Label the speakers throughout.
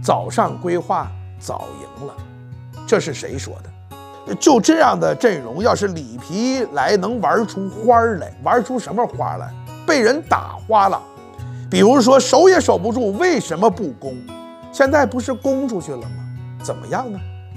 Speaker 1: 早上规划早赢了，这是谁说的？就这样的阵容，要是里皮来能玩出花来，玩出什么花来？被人打花了，比如说守也守不住，为什么不攻？现在不是攻出去了吗？怎么样呢？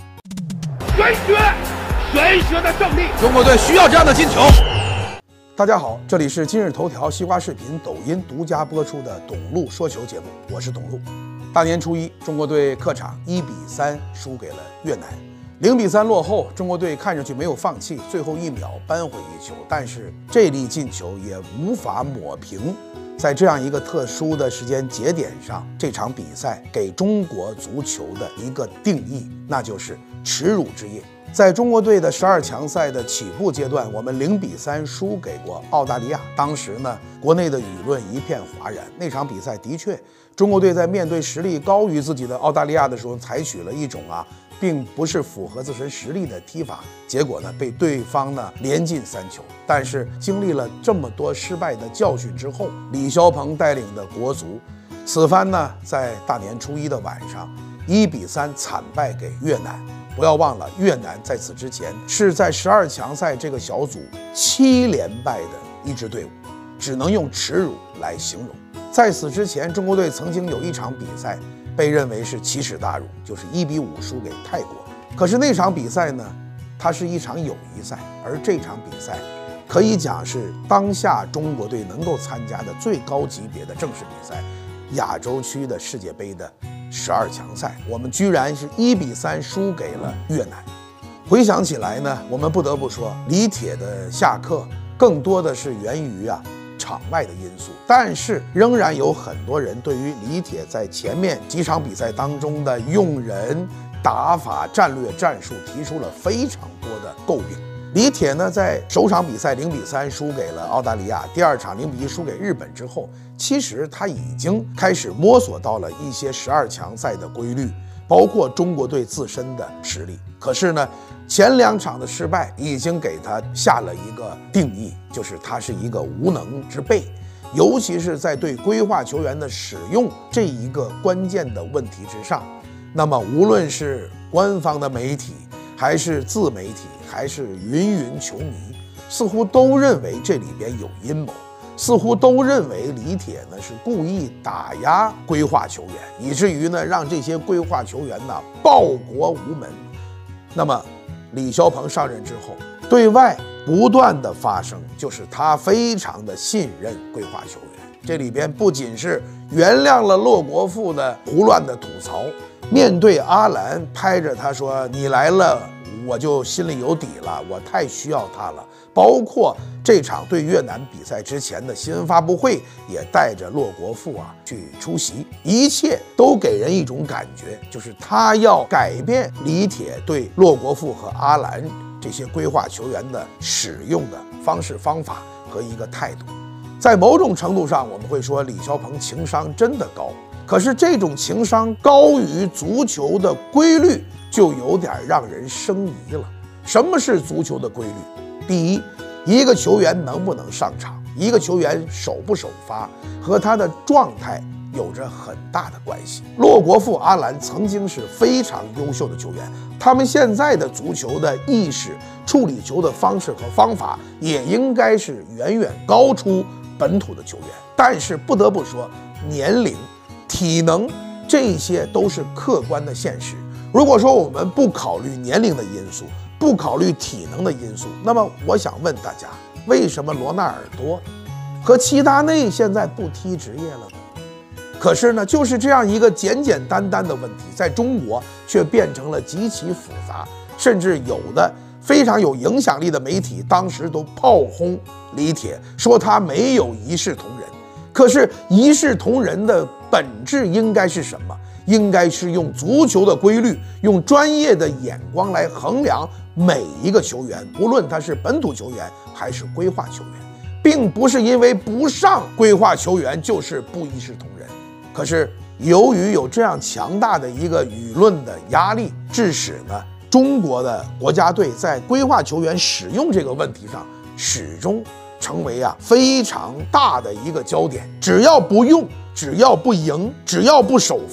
Speaker 2: 玄学的胜利，
Speaker 3: 中国队需要这样的进球。
Speaker 1: 大家好，这里是今日头条、西瓜视频、抖音独家播出的董路说球节目，我是董路。大年初一，中国队客场1-3输给了越南，0-3落后，中国队看上去没有放弃，最后1秒扳回一球，但是这粒进球也无法抹平在这样一个特殊的时间节点上，这场比赛给中国足球的一个定义，那就是耻辱之夜。在中国队的12强赛的起步阶段，我们0-3输给过澳大利亚。当时呢，国内的舆论一片哗然。那场比赛的确，中国队在面对实力高于自己的澳大利亚的时候，采取了一种并不是符合自身实力的踢法，结果呢，被对方呢连进3球。但是经历了这么多失败的教训之后，李霄鹏带领的国足此番呢，在大年初一的晚上1-3惨败给越南。不要忘了，越南在此之前是在12强赛这个小组7连败的一支队伍，只能用耻辱来形容。在此之前，中国队曾经有一场比赛被认为是奇耻大辱，就是1-5输给泰国。可是那场比赛呢，它是一场友谊赛，而这场比赛可以讲是当下中国队能够参加的最高级别的正式比赛——亚洲区的世界杯的12强赛，我们居然是1-3输给了越南。回想起来呢，我们不得不说，李铁的下课更多的是源于场外的因素，但是仍然有很多人对于李铁在前面几场比赛当中的用人、打法、战略、战术提出了非常多的诟病。李铁呢，在首场比赛0-3输给了澳大利亚，第二场0-1输给日本之后，其实他已经开始摸索到了一些12强赛的规律，包括中国队自身的实力。可是呢，前2场的失败已经给他下了一个定义，就是他是一个无能之辈，尤其是在对规划球员的使用这一个关键的问题之上。那么无论是官方的媒体，还是自媒体，还是云球迷，似乎都认为这里边有阴谋，似乎都认为李铁呢是故意打压规划球员，以至于呢让这些规划球员呢报国无门。那么李霄鹏上任之后，对外不断的发声，就是他非常的信任规划球员。这里边不仅是原谅了骆国富的胡乱的吐槽，面对阿兰拍着他说：“你来了，我就心里有底了，我太需要他了。”包括这场对越南比赛之前的新闻发布会，也带着骆国富去出席，一切都给人一种感觉，就是他要改变李铁对骆国富和阿兰这些规划球员的使用的方式方法和一个态度。在某种程度上，我们会说李霄鹏情商真的高，可是这种情商高于足球的规律，就有点让人生疑了。什么是足球的规律？第一，一个球员能不能上场，一个球员首不首发，和他的状态有着很大的关系。骆国富、阿兰曾经是非常优秀的球员，他们现在的足球的意识、处理球的方式和方法，也应该是远远高出本土的球员。但是不得不说，年龄、体能，这些都是客观的现实。如果说我们不考虑年龄的因素，不考虑体能的因素，那么我想问大家，为什么罗纳尔多和齐达内现在不踢职业了呢？可是呢，就是这样一个简简单单的问题，在中国却变成了极其复杂，甚至有的非常有影响力的媒体当时都炮轰李铁，说他没有一视同仁。可是一视同仁的本质应该是什么？应该是用足球的规律，用专业的眼光来衡量每一个球员，无论他是本土球员还是规划球员，并不是因为不上规划球员就是不一视同仁。可是由于有这样强大的一个舆论的压力，致使呢中国的国家队在规划球员使用这个问题上始终成为非常大的一个焦点。只要不用，只要不赢，只要不首发，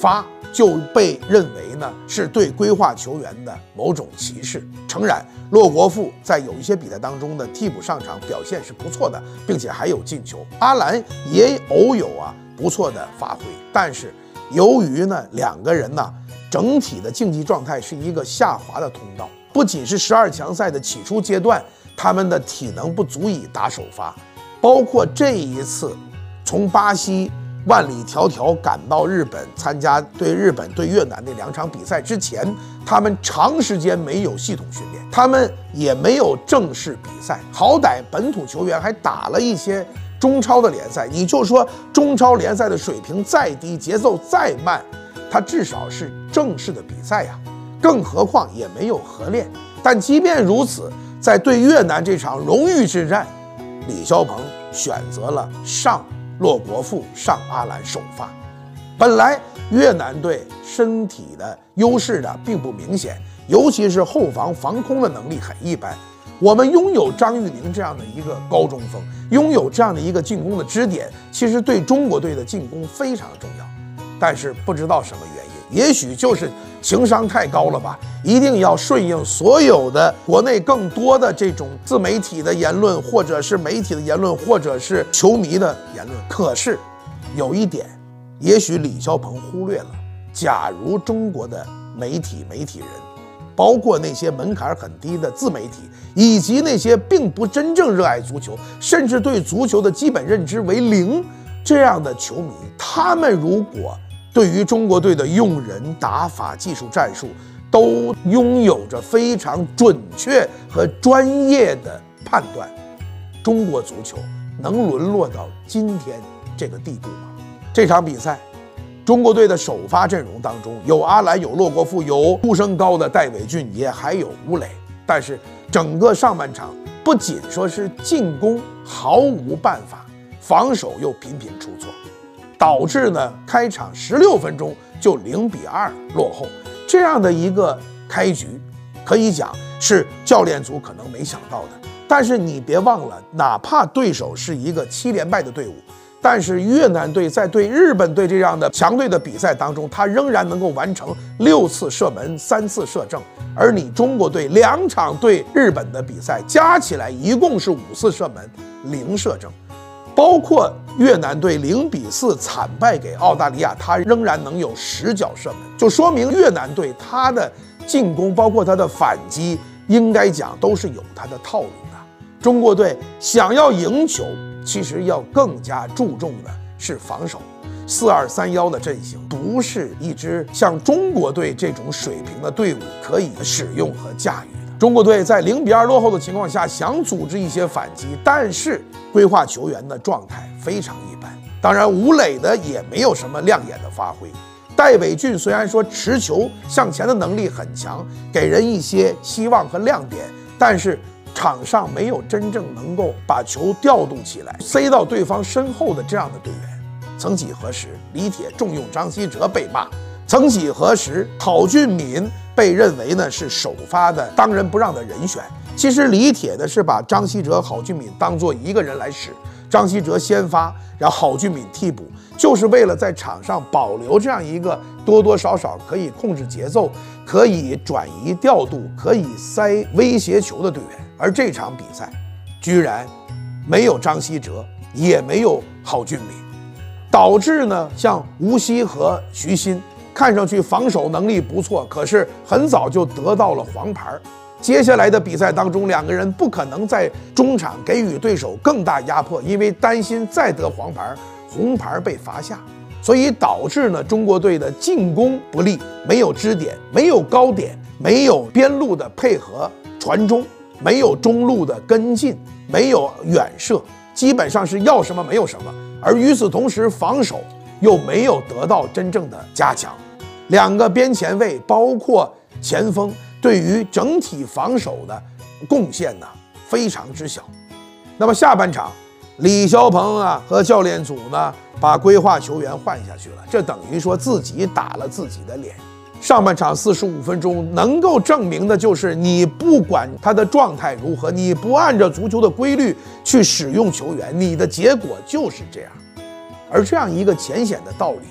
Speaker 1: 就被认为呢是对规划球员的某种歧视。诚然，骆国富在有一些比赛当中的替补上场表现是不错的，并且还有进球。阿兰也偶有不错的发挥，但是由于呢两个人呢整体的竞技状态是一个下滑的通道，不仅是12强赛的起初阶段，他们的体能不足以打首发，包括这一次从巴西万里迢迢赶到日本参加对日本对越南那2场比赛之前，他们长时间没有系统训练，他们也没有正式比赛，好歹本土球员还打了一些中超的联赛，你就说中超联赛的水平再低，节奏再慢，他至少是正式的比赛呀，更何况也没有合练。但即便如此，在对越南这场荣誉之战，李霄鹏选择了上骆国富上阿兰首发。本来越南队身体的优势呢并不明显，尤其是后防防空的能力很一般。我们拥有张玉宁这样的一个高中锋，拥有这样的一个进攻的支点，其实对中国队的进攻非常重要。但是不知道什么原因，也许就是情商太高了吧，一定要顺应所有的国内更多的这种自媒体的言论，或者是媒体的言论，或者是球迷的言论。可是有一点，也许李霄鹏忽略了，假如中国的媒体人，包括那些门槛很低的自媒体，以及那些并不真正热爱足球，甚至对足球的基本认知为零这样的球迷，他们如果对于中国队的用人、打法、技术战术都拥有着非常准确和专业的判断，中国足球能沦落到今天这个地步吗？这场比赛中国队的首发阵容当中有阿兰，有骆国富，有呼声高的戴伟浚，也还有吴磊。但是整个上半场不仅说是进攻毫无办法，防守又频频出错，导致呢开场16分钟就0-2落后。这样的一个开局，可以讲是教练组可能没想到的。但是你别忘了，哪怕对手是一个7连败的队伍，但是越南队在对日本队这样的强队的比赛当中，他仍然能够完成6次射门3次射正，而你中国队2场对日本的比赛加起来一共是5次射门0射正，包括越南队0-4惨败给澳大利亚，他仍然能有10脚射门，就说明越南队他的进攻包括他的反击，应该讲都是有他的套路的。中国队想要赢球，其实要更加注重的是防守。4-2-3-1的阵型不是一支像中国队这种水平的队伍可以使用和驾驭的。中国队在0-2落后的情况下想组织一些反击，但是规划球员的状态非常一般。当然吴磊的也没有什么亮眼的发挥。戴伟浚虽然说持球向前的能力很强，给人一些希望和亮点，但是场上没有真正能够把球调度起来，塞到对方身后的这样的队员。曾几何时，李铁重用张稀哲被骂；曾几何时，郝俊敏被认为呢是首发的当仁不让的人选。其实李铁呢是把张稀哲、郝俊敏当作一个人来使，张稀哲先发，然后郝俊敏替补，就是为了在场上保留这样一个多多少少可以控制节奏、可以转移调度、可以塞威胁球的队员。而这场比赛居然没有张稀哲，也没有郝俊敏，导致呢像吴曦和徐新看上去防守能力不错，可是很早就得到了黄牌。接下来的比赛当中，两个人不可能在中场给予对手更大压迫，因为担心再得黄牌，红牌被罚下，所以导致呢中国队的进攻不利，没有支点，没有高点，没有边路的配合传中，没有中路的跟进，没有远射，基本上是要什么没有什么。而与此同时，防守又没有得到真正的加强，两个边前卫包括前锋对于整体防守的贡献呢非常之小。那么下半场，李霄鹏和教练组呢把规划球员换下去了，这等于说自己打了自己的脸。上半场45分钟能够证明的就是，你不管他的状态如何，你不按照足球的规律去使用球员，你的结果就是这样。而这样一个浅显的道理，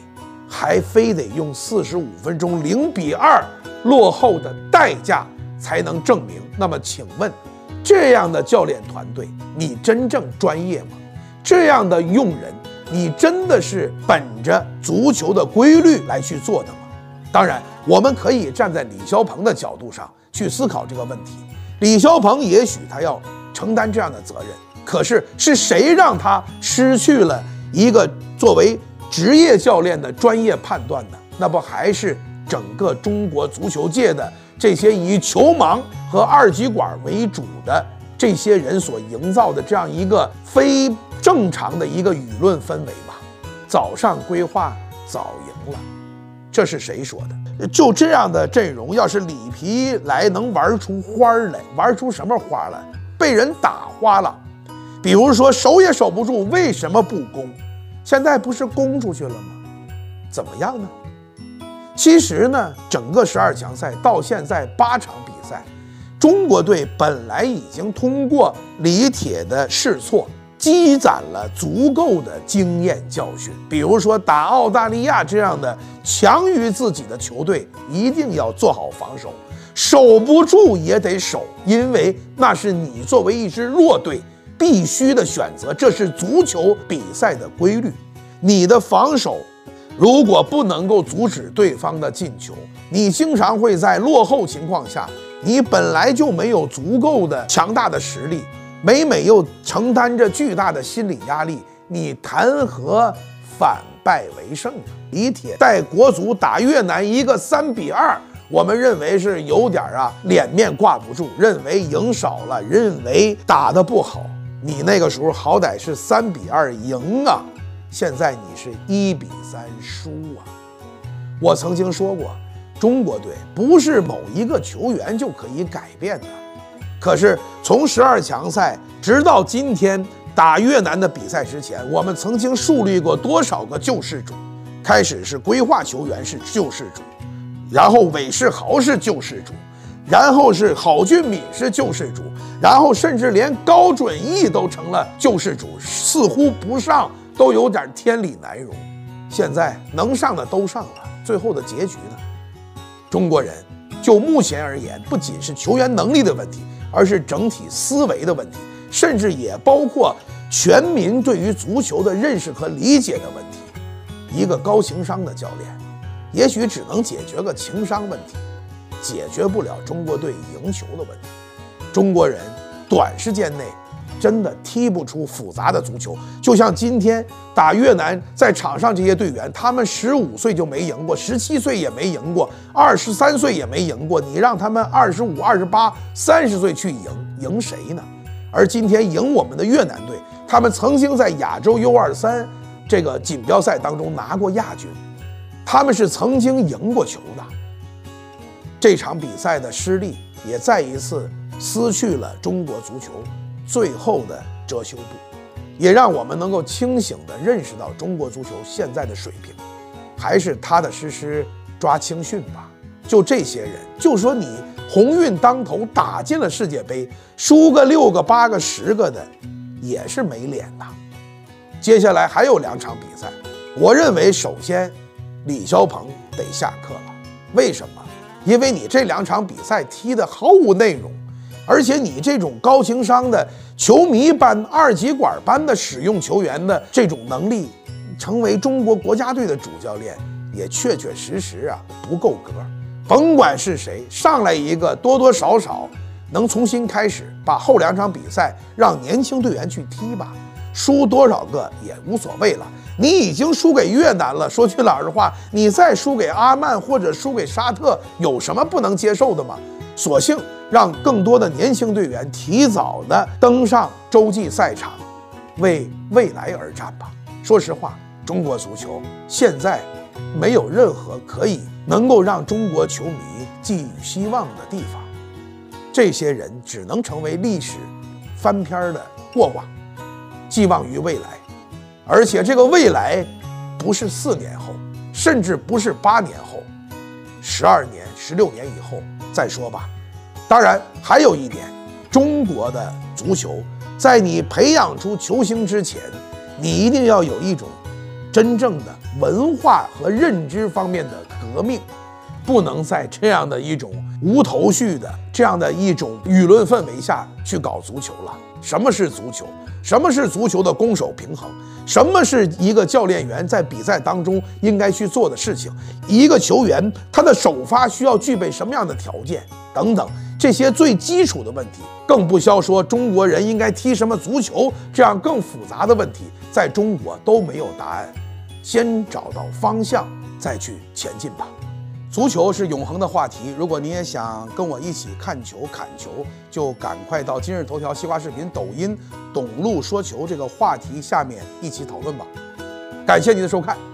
Speaker 1: 还非得用45分钟0-2落后的代价才能证明。那么请问，这样的教练团队，你真正专业吗？这样的用人，你真的是本着足球的规律来去做的吗？当然，我们可以站在李霄鹏的角度上去思考这个问题。李霄鹏也许他要承担这样的责任，可是是谁让他失去了一个作为职业教练的专业判断呢？那不还是整个中国足球界的这些以球盲和二极管为主的这些人所营造的这样一个非正常的一个舆论氛围吗？早上规划早赢了，这是谁说的？就这样的阵容，要是里皮来能玩出花来，玩出什么花来？被人打花了，比如说守也守不住，为什么不攻？现在不是攻出去了吗？怎么样呢？其实呢，整个12强赛到现在8场比赛，中国队本来已经通过李铁的试错，积攒了足够的经验教训。比如说打澳大利亚这样的强于自己的球队，一定要做好防守，守不住也得守，因为那是你作为一支弱队必须的选择，这是足球比赛的规律。你的防守如果不能够阻止对方的进球，你经常会在落后情况下，你本来就没有足够的强大的实力，每又承担着巨大的心理压力，你谈何反败为胜呢？李铁带国足打越南一个3-2，我们认为是有点脸面挂不住，认为赢少了，认为打得不好。你那个时候好歹是3-2赢啊，现在你是1-3输啊！我曾经说过，中国队不是某一个球员就可以改变的。可是从12强赛直到今天打越南的比赛之前，我们曾经树立过多少个救世主？开始是规划球员是救世主，然后韦世豪是救世主，然后是郝俊敏是救世主，然后甚至连高准翼都成了救世主，似乎不上都有点天理难容。现在能上的都上了，最后的结局呢？中国人就目前而言，不仅是球员能力的问题，而是整体思维的问题，甚至也包括全民对于足球的认识和理解的问题。一个高情商的教练，也许只能解决个情商问题，解决不了中国队赢球的问题。中国人短时间内真的踢不出复杂的足球，就像今天打越南，在场上这些队员，他们15岁就没赢过，17岁也没赢过，23岁也没赢过，你让他们25、28、30岁去赢谁呢？而今天赢我们的越南队，他们曾经在亚洲 U23这个锦标赛当中拿过亚军，他们是曾经赢过球的。这场比赛的失利也再一次撕去了中国足球最后的遮羞布，也让我们能够清醒地认识到中国足球现在的水平，还是踏踏实实抓青训吧。就这些人，就说你鸿运当头打进了世界杯，输个6个、8个、10个的，也是没脸的。接下来还有2场比赛，我认为首先李霄鹏得下课了。为什么？因为你这2场比赛踢得毫无内容，而且你这种高情商的球迷般、二极管般的使用球员的这种能力，成为中国国家队的主教练也确确实实不够格。甭管是谁上来一个，多多少少能重新开始，把后2场比赛让年轻队员去踢吧，输多少个也无所谓了。你已经输给越南了，说句老实话，你再输给阿曼或者输给沙特，有什么不能接受的吗？索性让更多的年轻队员提早的登上洲际赛场，为未来而战吧。说实话，中国足球现在没有任何可以能够让中国球迷寄予希望的地方，这些人只能成为历史翻篇的过往，寄望于未来。而且这个未来不是4年后，甚至不是8年后，12年、16年以后再说吧。当然还有一点，中国的足球在你培养出球星之前，你一定要有一种真正的文化和认知方面的革命，不能在这样的一种无头绪的这样的一种舆论氛围下去搞足球了。什么是足球？什么是足球的攻守平衡？什么是一个教练员在比赛当中应该去做的事情？一个球员他的首发需要具备什么样的条件？等等，这些最基础的问题，更不消说中国人应该踢什么足球这样更复杂的问题，在中国都没有答案。先找到方向，再去前进吧。足球是永恒的话题，如果你也想跟我一起看球砍球，就赶快到今日头条、西瓜视频、抖音董路说球这个话题下面一起讨论吧。感谢您的收看。